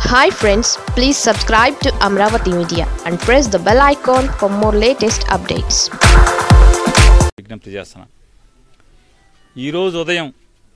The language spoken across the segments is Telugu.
Hi friends, please subscribe to Amravati Media and press the bell icon for more latest updates. విజ్ఞప్తి చేస్తున్నా. ఈ రోజు ఉదయం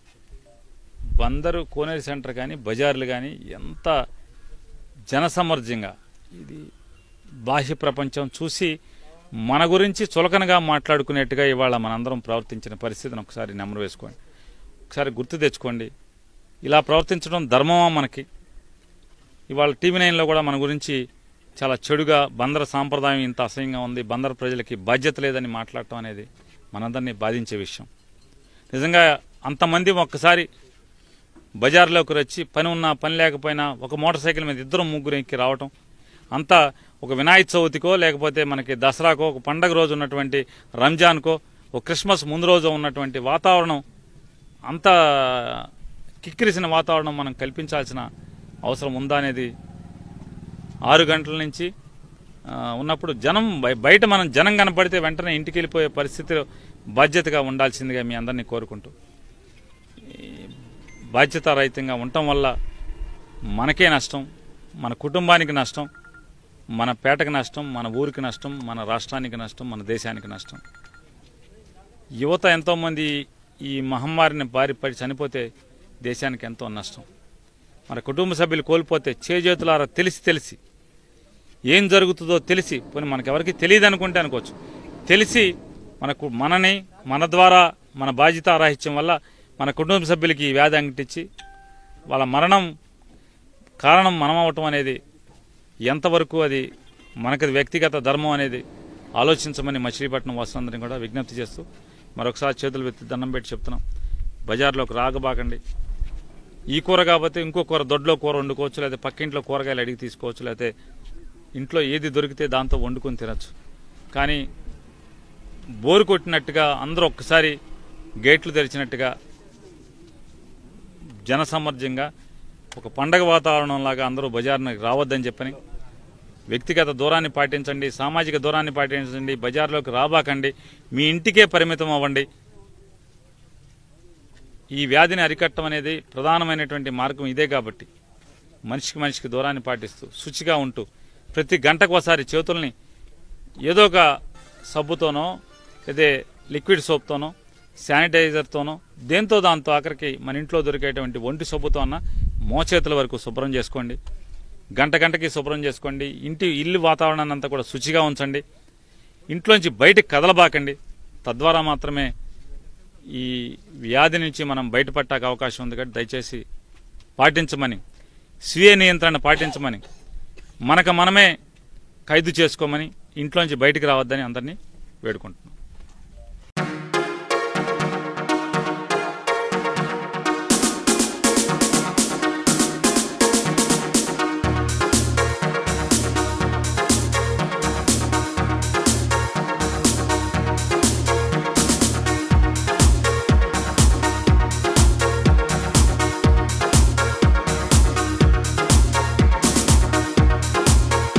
బందరు కోనేరు సెంటర్ కానీ బజార్లు కానీ ఎంత జనసమర్జంగా ఇది బాహ్య ప్రపంచం చూసి మన గురించి చులకనగా మాట్లాడుకునేట్టుగా ఇవాళ మనందరం ప్రవర్తించిన పరిస్థితిని ఒకసారి నెమరు వేసుకోండి, ఒకసారి గుర్తు తెచ్చుకోండి. ఇలా ప్రవర్తించడం ధర్మమా మనకి? ఇవాళ TV9లో కూడా మన గురించి చాలా చెడుగా బందర సాంప్రదాయం ఇంత అసహ్యంగా ఉంది, బందర ప్రజలకి బాధ్యత లేదని మాట్లాడటం అనేది మనందరినీ బాధించే విషయం. నిజంగా అంతమంది ఒక్కసారి బజార్లోకి వచ్చి పని ఉన్నా పని లేకపోయినా ఒక మోటార్ సైకిల్ మీద ఇద్దరు ముగ్గురు ఎక్కి రావటం, అంతా ఒక వినాయక చవితికో లేకపోతే మనకి దసరాకో ఒక పండగ రోజు ఉన్నటువంటి రంజాన్కో ఒక క్రిస్మస్ ముందు రోజు ఉన్నటువంటి వాతావరణం, అంత కిక్కిరిసిన వాతావరణం మనం కల్పించాల్సిన అవసరం ఉందా అనేది 6 గంటల నుంచి ఉన్నప్పుడు జనం బయట మనం జనం కనపడితే వెంటనే ఇంటికి వెళ్ళిపోయే పరిస్థితిలో బాధ్యతగా ఉండాల్సిందిగా మీ అందరినీ కోరుకుంటూ, బాధ్యతారహితంగా ఉండటం వల్ల మనకే నష్టం, మన కుటుంబానికి నష్టం, మన పేటకు నష్టం, మన ఊరికి నష్టం, మన రాష్ట్రానికి నష్టం, మన దేశానికి నష్టం. యువత ఎంతోమంది ఈ మహమ్మారిని బారిపడి చనిపోతే దేశానికి ఎంతో నష్టం. మన కుటుంబ సభ్యులు కోల్పోతే చేజేతులారా తెలిసి ఏం జరుగుతుందో తెలిసి, పోనీ మనకెవరికి తెలియదు అనుకుంటే అనుకోవచ్చు, తెలిసి మనని మన ద్వారా మన బాధ్యతారాహిత్యం వల్ల మన కుటుంబ సభ్యులకి ఈ వ్యాధి అంటించి వాళ్ళ మరణం కారణం మనం అవటం అనేది ఎంతవరకు అది మనకి వ్యక్తిగత ధర్మం అనేది ఆలోచించమని మచిలీపట్నం వాసులందరినీ కూడా విజ్ఞప్తి చేస్తూ మరొకసారి చేతులు వెత్తి దండం పెట్టి చెప్తున్నాం. బజార్లోకి రాగబాకండి. ఈ కూర కాకపోతే ఇంకో కూర, దొడ్లో కూర వండుకోవచ్చు, లేకపోతే పక్కింట్లో కూరగాయలు అడిగి తీసుకోవచ్చు, లేకపోతే ఇంట్లో ఏది దొరికితే దాంతో వండుకొని తినచ్చు. కానీ బోరు కొట్టినట్టుగా అందరూ ఒక్కసారి గేట్లు తెరిచినట్టుగా జనసమర్జంగా ఒక పండగ వాతావరణంలాగా అందరూ బజార్కి రావద్దని చెప్పని, వ్యక్తిగత దూరాన్ని పాటించండి, సామాజిక దూరాన్ని పాటించండి, బజార్లోకి రాబాకండి, మీ ఇంటికే పరిమితం అవ్వండి. ఈ వ్యాధిని అరికట్టడం అనేది ప్రధానమైనటువంటి మార్గం ఇదే. కాబట్టి మనిషికి దూరాన్ని పాటిస్తూ శుచిగా ఉంటూ ప్రతి గంటకు ఒకసారి చేతుల్ని ఏదో ఒక సబ్బుతోనో లేదా లిక్విడ్ సోప్తోనో శానిటైజర్తోనో దేంతో దాంతో ఆఖరికి మన ఇంట్లో దొరికేటువంటి ఒంటి సబ్బుతో అన్న మోచేతుల వరకు శుభ్రం చేసుకోండి. గంటకి శుభ్రం చేసుకోండి. ఇల్లు వాతావరణాన్ని అంతా కూడా శుచిగా ఉంచండి. ఇంట్లోంచి బయటికి కదలబాకండి. తద్వారా మాత్రమే ఈ వ్యాధి నుంచి మనం బయటపడటానికి అవకాశం ఉంది. కాబట్టి దయచేసి పాటించమని, స్వీయ నియంత్రణ పాటించమని, మనమే ఖైదు చేసుకోమని, ఇంట్లోంచి బయటికి రావద్దని అందరినీ వేడుకుంటున్నాం.